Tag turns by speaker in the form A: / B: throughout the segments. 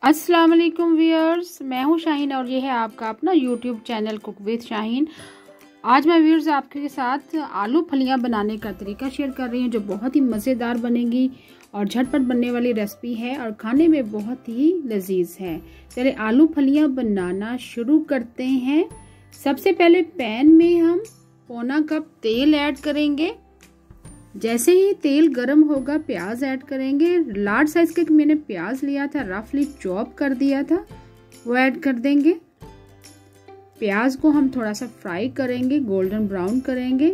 A: अस्सलाम वालेकुम व्यूअर्स, मैं हूं शाहीन और ये है आपका अपना YouTube channel cook with Shaheen. आज मैं व्यूअर्स आपके साथ आलू फलियां बनाने का तरीका शेयर कर रही हूं जो बहुत ही मज़ेदार बनेगी और झटपट बनने वाली रेसिपी है और खाने में बहुत ही लजीज है। चलिए आलू फलियां बनाना शुरू करते हैं। सबसे पहले पैन में हम पौना कप तेल ऐड करेंगे। जैसे ही तेल गर्म होगा प्याज ऐड करेंगे। लार्ज साइज के मैंने प्याज लिया था, रफली चॉप कर दिया था, वो ऐड कर देंगे। प्याज को हम थोड़ा सा फ्राई करेंगे, गोल्डन ब्राउन करेंगे।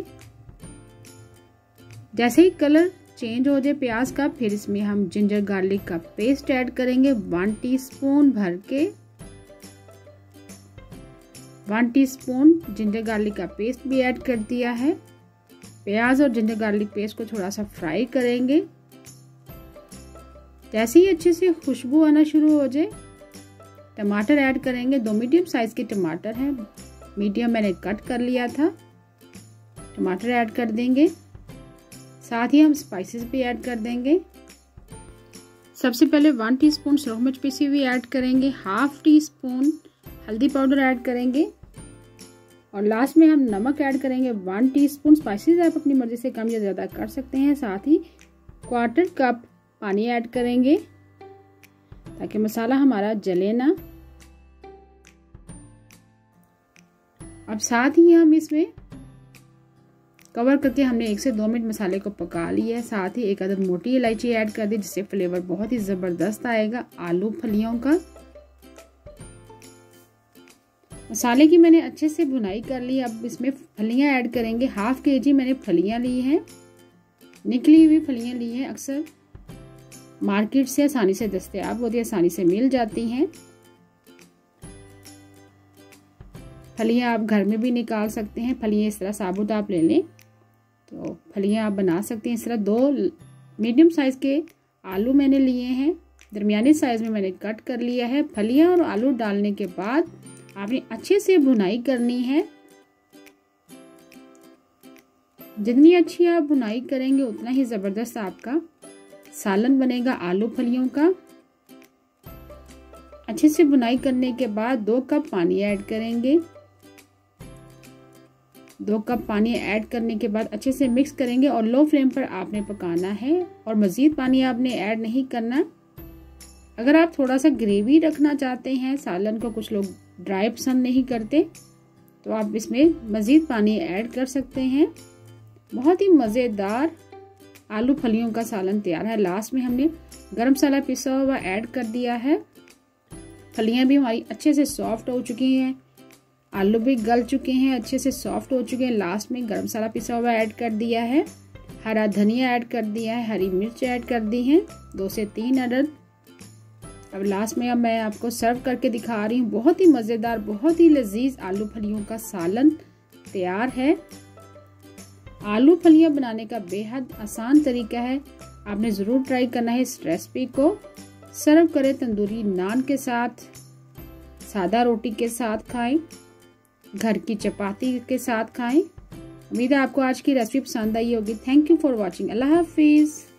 A: जैसे ही कलर चेंज हो जाए प्याज का, फिर इसमें हम जिंजर गार्लिक का पेस्ट ऐड करेंगे 1 टीस्पून भर के। 1 टीस्पून जिंजर गार्लिक का पेस्ट भी ऐड कर दिया है। प्याज और जिंजर गार्लिक पेस्ट को थोड़ा सा फ्राई करेंगे। जैसे ही अच्छे से खुशबू आना शुरू हो जाए टमाटर ऐड करेंगे। 2 मीडियम साइज के टमाटर हैं, मीडियम मैंने कट कर लिया था। टमाटर ऐड कर देंगे। साथ ही हम स्पाइसेस भी ऐड कर देंगे। सबसे पहले 1 टीस्पून सरसों मिर्च पीसी हुई ऐड करेंगे। 1/2 टीस्पून हल्दी पाउडर ऐड करेंगे और लास्ट में हम नमक ऐड करेंगे 1 टीस्पून। स्पाइसेस आप अपनी मर्जी से कम या ज़्यादा कर सकते हैं। साथ ही 1/4 कप पानी ऐड करेंगे ताकि मसाला हमारा जले ना। अब साथ ही हम इसमें कवर करके हमने 1 से 2 मिनट मसाले को पका लिया है। साथ ही 1 अदद मोटी इलायची ऐड कर दी जिससे फ्लेवर बहुत ही ज़बरदस्त आएगा आलू फलियों का। मसाले की मैंने अच्छे से भुनाई कर ली। अब इसमें फलियां ऐड करेंगे। 1/2 kg मैंने फलियां ली हैं, निकली हुई फलियां ली हैं। अक्सर मार्केट से आसानी से दस्तयाब होती है, आसानी से मिल जाती हैं। फलियां आप घर में भी निकाल सकते हैं। फलियां इस तरह साबुत आप ले लें तो फलियां आप बना सकते हैं। इस तरह 2 मीडियम साइज के आलू मैंने लिए हैं, दरमियाने साइज में मैंने कट कर लिया है। फलियां और आलू डालने के बाद आपने अच्छे से भुनाई करनी है। जितनी अच्छी आप भुनाई करेंगे उतना ही ज़बरदस्त आपका सालन बनेगा आलू फलियों का। अच्छे से भुनाई करने के बाद 2 कप पानी ऐड करेंगे। 2 कप पानी ऐड करने के बाद अच्छे से मिक्स करेंगे और लो फ्लेम पर आपने पकाना है और मज़ीद पानी आपने ऐड नहीं करना। अगर आप थोड़ा सा ग्रेवी रखना चाहते हैं सालन को, कुछ लोग ड्राई पसंद नहीं करते, तो आप इसमें मज़ीद पानी ऐड कर सकते हैं। बहुत ही मज़ेदार आलू फलियों का सालन तैयार है। लास्ट में हमने गरम मसाला पिसा हुआ ऐड कर दिया है। फलियां भी हमारी अच्छे से सॉफ्ट हो चुकी हैं, आलू भी गल चुके हैं, अच्छे से सॉफ्ट हो चुके हैं। लास्ट में गरम मसाला पिसा हुआ ऐड कर दिया है, हरा धनिया ऐड कर दिया है, हरी मिर्च ऐड कर दी है 2 से 3 अदद। अब लास्ट में अब मैं आपको सर्व करके दिखा रही हूँ। बहुत ही मज़ेदार, बहुत ही लजीज आलू फलियों का सालन तैयार है। आलू फलियां बनाने का बेहद आसान तरीका है, आपने ज़रूर ट्राई करना है इस रेसिपी को। सर्व करें तंदूरी नान के साथ, सादा रोटी के साथ खाएं, घर की चपाती के साथ खाएं। उम्मीद है आपको आज की रेसिपी पसंद आई होगी। Thank you for watching. Allah हाफिज़।